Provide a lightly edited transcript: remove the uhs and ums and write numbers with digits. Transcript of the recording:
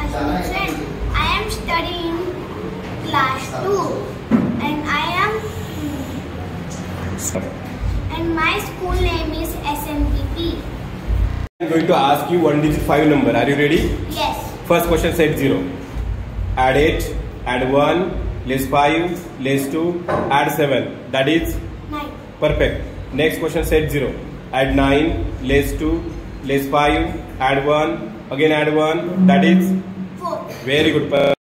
Friend, I am studying class 2 and my school name is SMPP. I am going to ask you one digit 5 number. Are you ready? Yes. First question, set 0. Add 8, add 1, less 5, less 2, add 7. That is? 9. Perfect. Next question, set 0. Add 9, less 2, less 5, add 1, again add 1. That is? 4. Very good.